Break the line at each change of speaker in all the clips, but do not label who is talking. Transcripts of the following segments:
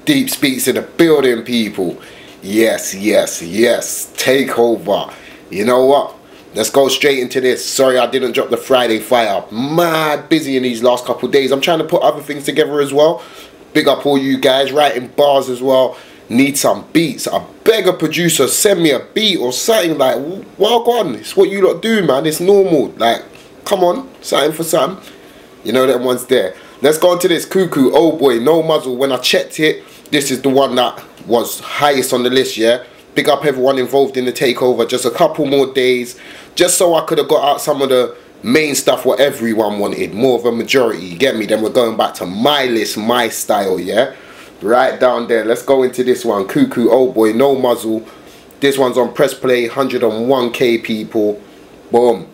Deep Speaks in the building, people. Yes, yes, yes. Takeover. You know what? Let's go straight into this. Sorry I didn't drop the Friday fire. Mad busy in these last couple days. I'm trying to put other things together as well. Big up all you guys writing bars as well. Need some beats. I beg a producer, send me a beat or something. Like, well on. It's what you lot do, man. It's normal. Like, come on. Something for something. You know that one's there. Let's go into this. Cuckoo, oh boy, no muzzle. When I checked it, this is the one that was highest on the list, yeah? Big up everyone involved in the takeover. Just a couple more days. Just so I could have got out some of the main stuff what everyone wanted. More of a majority, you get me? Then we're going back to my list, my style, yeah? Right down there. Let's go into this one. Cuckoo, oh boy, no muzzle. This one's on press play, 101k people. Boom.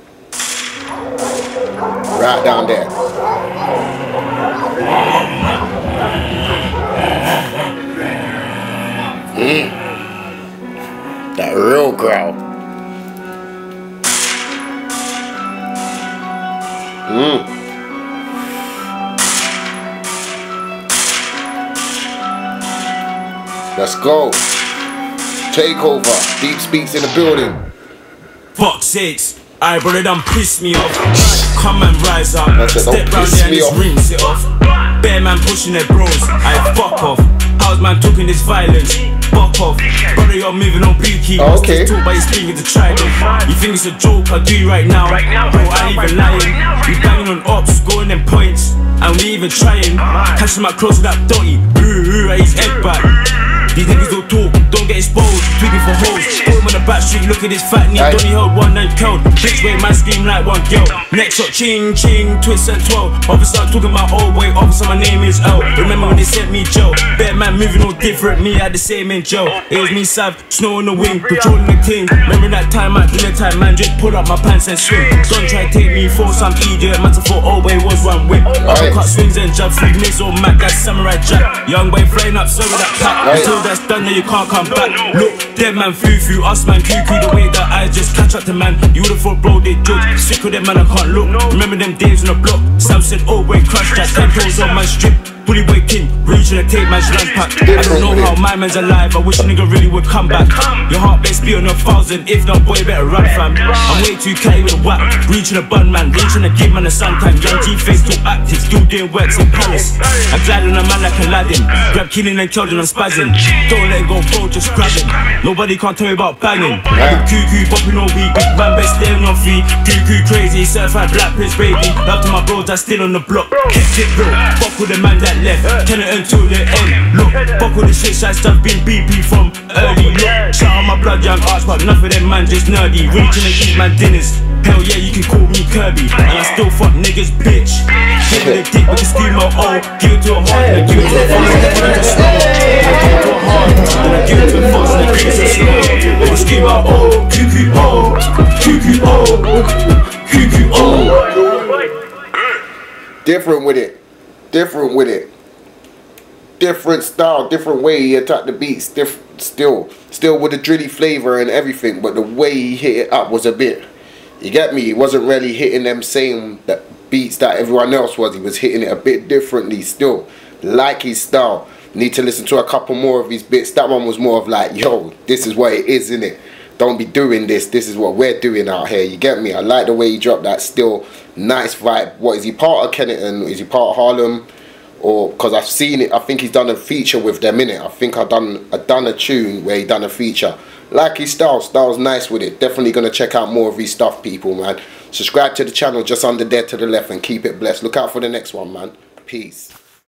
Right down there. That real growl. Let's go. Takeover. Deep Speaks in the building.
Fuck's sakes. Aye, brother, done piss me off. Come and rise up. Step round there and just rinse it off. Bear man pushing their bros. Aye, fuck off. How's man talking this violence? Fuck off. Brother, you're moving on peaky.
Okay.
Talk by his fingers to try them. You think it's a joke? I do right now. Bro, I ain't even lying. We banging on ops, scoring them points. And we even trying. Catch him out close to that dotty. Ooh, at his head back. These niggas don't talk, don't get exposed. Tweaking for hoes. Put him on the back street, look at this fat knee. Donny held one and killed. Bitch way man scream like one girl. Next shot, ching, ching, twist and 12. Officer talking about old boy, officer, my name is L. Remember when they sent me jail? Better man moving all different, me had the same in jail. It was me, Sav, snow on the wing, patrolling the ting. Remember that time at dinner time, man, just pull up my pants and swing. Don't try to take me for some idiot, man, for old boy was one whip. Cut swings and jab, free miss or Mac, that's samurai jack. Young boy flying up, so with that pack. That's done, then you can't come back. Look, dead man foo-foo, us man cuckoo. The way that I just catch up to man. You would've thought bro they judge. Sick of them man, I can't look. Remember them days on the block. Sam said, oh wait, crush that 10 toes on my strip. Bully boy king, reaching a tape man's land pack. I don't know how my man's alive, I wish a nigga really would come back. Your heart best be on 1,000, if not boy better run fam. I'm way too catty with a whack, reaching a bun man, reaching a give man a sometime. Young G-face too active, still doing works in Palace. I glide on a man like Aladdin, grab killing and children I'm spazzing. Don't let go bro, just grab him. Nobody can't tell me about banging. Cuckoo popping all week, big man best staying on feet. Cuckoo crazy, certified black prince baby. Love to my bros that's still on the block. Kept it real, fuck with the man that left, tenant until the end. Look, fuck all the shit side stuff, been BP from early. Look, shout out my blood young arts, but enough of them man just nerdy. Reaching and eat my dinners. Hell yeah, you can call me Kirby, and I still fuck niggas, bitch. Give it a dick, we can scream out oh. Give it to a hard, and I give it to a fast, and I give it to a slow. I give it to a hard, and I give it to a fast, and I give it to a slow. We can scream out oh, cuckoo oh, cuckoo oh, cuckoo oh.
Different with it. Different with it. Different style, different way he attacked the beats. Still with the drilly flavor and everything, but the way he hit it up was a bit, you get me? He wasn't really hitting them same beats that everyone else was. He was hitting it a bit differently still. Like his style. Need to listen to a couple more of his bits. That one was more of like, yo, this is what it is, innit? Don't be doing this. This is what we're doing out here. You get me? I like the way he dropped that still nice vibe. What is he part of Kenneton? Is he part of Harlem? Or because I've seen it, I think he's done a feature with them in it. I think I done a tune where he done a feature. Like his style's nice with it. Definitely gonna check out more of his stuff, people, man. Subscribe to the channel just under there to the left and keep it blessed. Look out for the next one, man. Peace.